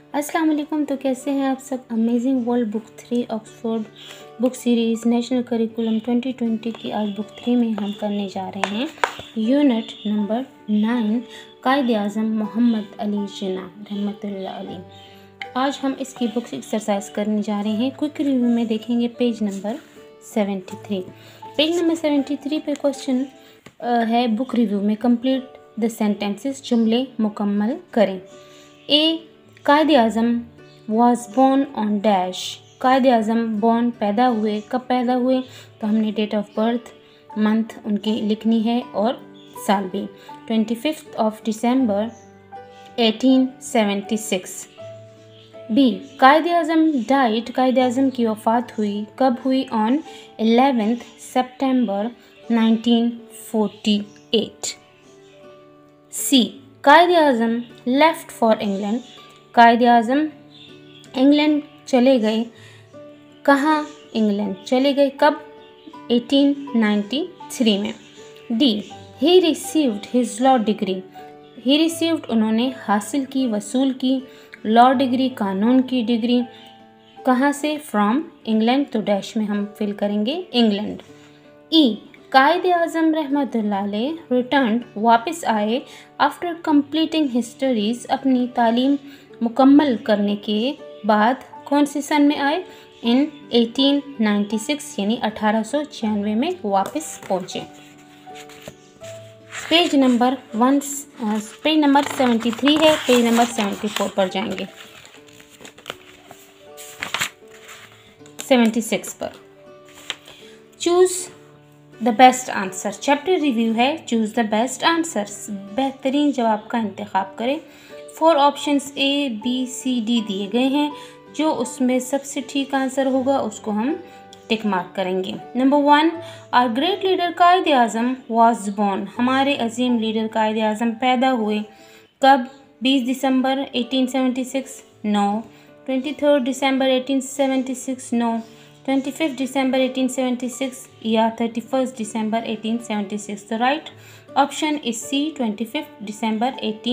अस्सलाम वालेकुम। तो कैसे हैं आप सब। Amazing world book 3 Oxford book series national curriculum 2020 की आज बुक 3 में हम करने जा रहे हैं यूनिट नंबर 9 कायद आज़म मोहम्मद अली जिन्ना रहमतुल्लाह अलैह। आज हम इसकी बुक्स एक्सरसाइज करने जा रहे हैं। क्विक रिव्यू में देखेंगे पेज नंबर 73। पेज नंबर 73 पे क्वेश्चन है बुक रिव्यू में कंप्लीट द सेंटेंसेस, जुमले मुकम्मल करें। A Quaid Azam was born on dash. Quaid Azam born पैदा हुए, कब पैदा हुए, तो हमने डेट ऑफ बर्थ मंथ उनकी लिखनी है और साल भी 25 दिसंबर 1876। बी कायद आज़म डाइट। कायद आज़म की वफ़ात हुई, कब हुई, ऑन 11 सितंबर 1948। C Quaid Azam left for England. Quaid Azam England चले गए, कहाँ इंग्लैंड चले गए, कब, 1893 में। D he received his law degree. He received उन्होंने हासिल की, वसूल की, लॉ डिग्री कानून की डिग्री, कहाँ से, फ्रॉम इंग्लैंड, तो डैश में हम फिल करेंगे इंग्लैंड। ई कायद आज़म रहमतुल्लाह अलैह रिटर्न वापस आए आफ्टर कंप्लीटिंग हिज स्टडीज़, अपनी तालीम मुकम्मल करने के बाद कौन से सन में आए, इन 1896 यानी 1896 में वापस पहुँचे। पेज नंबर 73 है, पेज नंबर 74 पर जाएंगे, 76 पर। Choose the best answer, chapter review है। चूज़ द बेस्ट आंसर, बेहतरीन जवाब का इंतखाब करें। 4 options A B C D दिए गए हैं, जो उसमें सबसे ठीक आंसर होगा उसको हम टिक मार्क करेंगे। Number 1, our great leader Quaid Azam was born. हमारे अजीम लीडर कायद आज़म पैदा हुए, कब, 20 दिसंबर 1876, नो। 23 दिसंबर 1876, नो। 25 दिसंबर 1876 या 31 दिसंबर 1876। The right option is C, 25 दिसंबर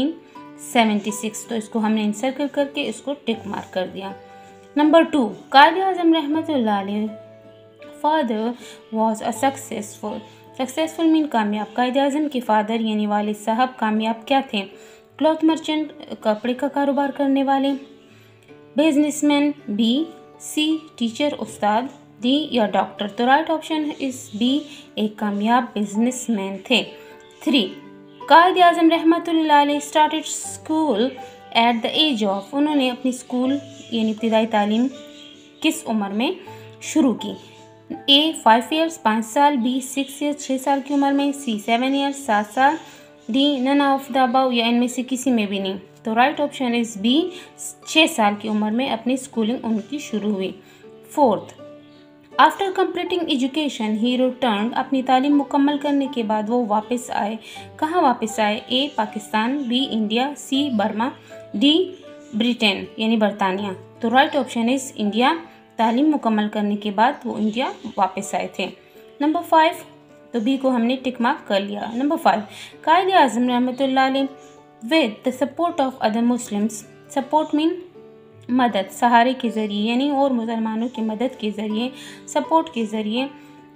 1876। तो इसको हमने इंसर्कल करके इसको टिक मार्क कर दिया। नंबर 2, कायद आज़म रहमतुल्लाह अलैह father was a successful mean कामयाब। कायद आज़म के फादर यानी वालिद साहब कामयाब क्या थे, क्लॉथ मर्चेंट, कपड़े का कारोबार करने वाले, बिजनेसमैन, बी, सी टीचर उस्ताद, डी या डॉक्टर। तो राइट ऑप्शन इज बी, एक कामयाब बिजनेसमैन थे। 3, कायद आज़म रहमतुल्लाह अलैह started school at the age of. उन्होंने अपनी स्कूल यानी इब्तिदाई तालीम किस उम्र में शुरू की, ए 5 ईयर्स 5 साल, बी 6 ईयर्स 6 साल की उम्र में, सी 7 ईयर्स 7 साल, D none of the above या इनमें से किसी में भी नहीं। तो राइट ऑप्शन इज बी, 6 साल की उम्र में अपनी स्कूलिंग उनकी शुरू हुई। 4th, after completing education he return. अपनी तालीम मुकम्मल करने के बाद वो वापस आए, कहाँ वापस आए, A Pakistan, B India, C Burma, D Britain यानी बरतानिया। तो राइट ऑप्शन इज इंडिया। तालीम मुकम्मल करने के बाद वो इंडिया वापस आए थे। नंबर 5, तो बी को हमने टिक मार्क कर लिया। नंबर 5, कायद आज़म रहमतुल्लाह अलैह with the support of other Muslims. Support mean मदद, सहारे के ज़रिए यानी और मुसलमानों की मदद के ज़रिए, सपोर्ट के ज़रिए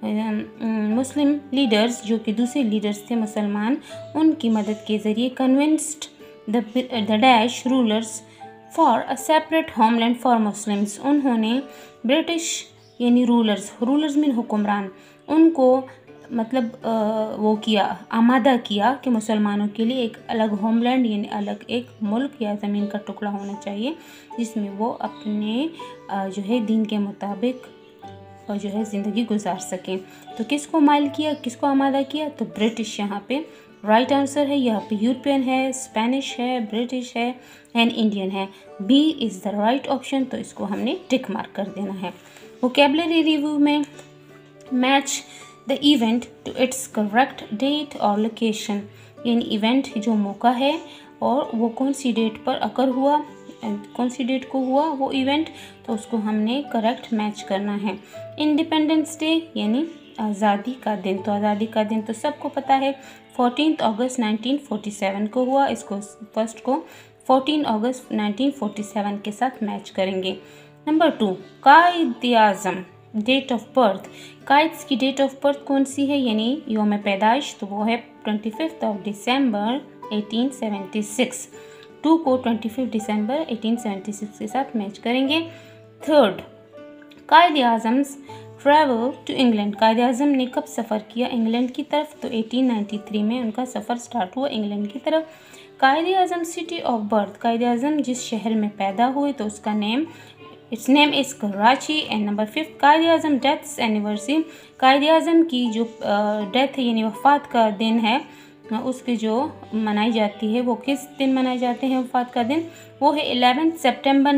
मुस्लिम लीडर्स जो कि दूसरे लीडर्स थे मुसलमान, उनकी मदद के ज़रिए convinced the dash rulers for a separate homeland for Muslims. उन्होंने ब्रिटिश यानी रूलर्स मीन हुक्मरान, उनको मतलब वो किया, आमादा किया कि मुसलमानों के लिए एक अलग होमलैंड यानी अलग एक मुल्क या ज़मीन का टुकड़ा होना चाहिए, जिसमें वो अपने जो है दीन के मुताबिक जो है ज़िंदगी गुजार सकें। तो किसको माइल किया, किसको आमादा किया, तो ब्रिटिश यहाँ पे राइट आंसर है। यहाँ पे यूरोपियन है, स्पेनिश है, ब्रिटिश है एंड इंडियन है। B is the right option, तो इसको हमने टिक मार्क कर देना है। वोकेबलरी रिव्यू में match the event to its correct date और लोकेशन, यानी इवेंट जो मौका है और वो कौन सी डेट पर अकर हुआ, कौन सी डेट को हुआ वो इवेंट, तो उसको हमने करेक्ट मैच करना है। इंडिपेंडेंस डे यानी आज़ादी का दिन, तो आज़ादी का दिन तो सबको पता है 14 अगस्त 1947 को हुआ। इसको फर्स्ट को 14 अगस्त 1947 के साथ मैच करेंगे। Number 2, Quaid e Azam date of birth. Quaid की डेट ऑफ बर्थ कौन सी है यानी योम पैदाइश, तो वो है 25 दिसंबर 1876। 2 को 25 दिसंबर 1876 के साथ मैच करेंगे। Third, Quaid e Azam travel to England. Quaid e Azam ने कब सफ़र किया इंग्लैंड की तरफ, तो 1893 में उनका सफ़र स्टार्ट हुआ इंग्लैंड की तरफ। Quaid e Azam city of birth. Quaid e Azam जिस शहर में पैदा हुए तो उसका its name is Karachi. And number 5, Quaid e Azam deaths anniversary. Quaid e Azam की जो डेथ है यानी वफ़ात का दिन है उसकी जो मनाई जाती है वो किस दिन मनाए जाते हैं वफ़ात का दिन, वो है 11 सितंबर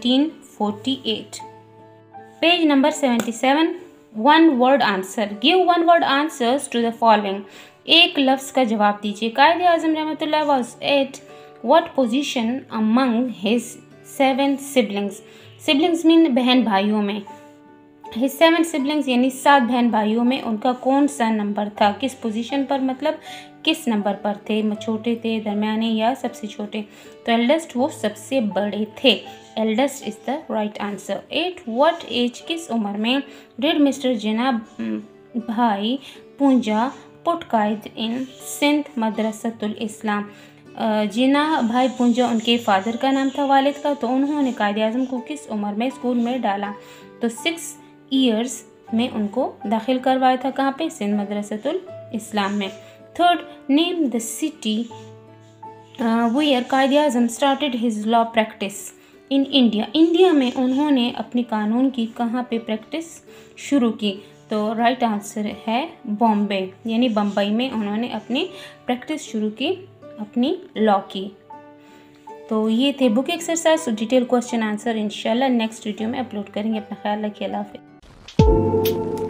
1948। Page number 77, one word answer. Give one word answers to the following. एक लफ्ज़ का जवाब दीजिए। कायद-ए-आज़म रहमतुल्लाह was at what position among his 7 siblings. Siblings mean बहन भाइयों में। हिज 7 सिबलिंग्स यानी 7 बहन भाइयों में उनका कौन सा नंबर था, किस पोजीशन पर, मतलब किस नंबर पर थे, छोटे थे, दरमियाने या सबसे छोटे, तो एल्डेस्ट वो सबसे बड़े थे। Eldest is the right answer. 8 what age किस उम्र में डिड मिस्टर जिना भाई पूंजा पुट कायद इन सिंध मदरसतुल इस्लाम। जिना भाई पूंजा उनके फादर का नाम था, वालिद का, तो उन्होंने कायद-ए-आज़म को किस उम्र में स्कूल में डाला, तो 6 ईयर्स में उनको दाखिल करवाया था। कहाँ पे, सिंध मदरसतुल इस्लाम में। Third, name the city where Quaid e Azam started his law practice in India. India में उन्होंने अपनी कानून की कहाँ पे प्रैक्टिस शुरू की, तो राइट आंसर है बॉम्बे यानी बम्बई में उन्होंने अपनी प्रैक्टिस शुरू की, अपनी लॉ की। तो ये थे book exercise. Detail question answer इंशाल्लाह नेक्स्ट वीडियो में अपलोड करेंगे। अपना ख्याल रखिए। अल्लाह हाफ़िज़।